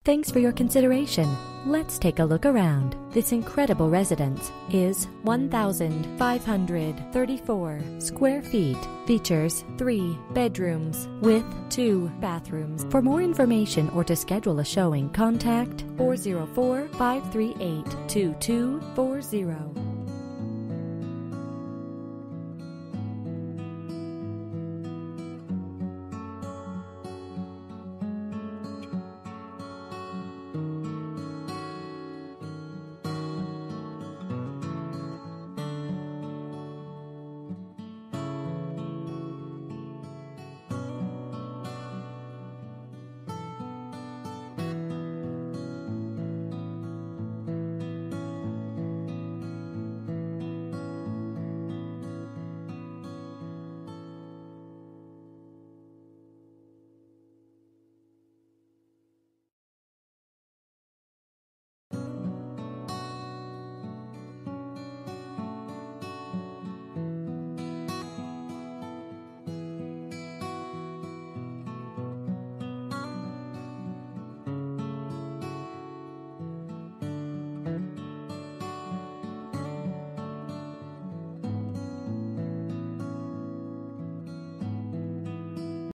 Thanks for your consideration. Let's take a look around. This incredible residence is 1,534 square feet. Features 3 bedrooms with 2 bathrooms. For more information or to schedule a showing, contact 404-538-2240.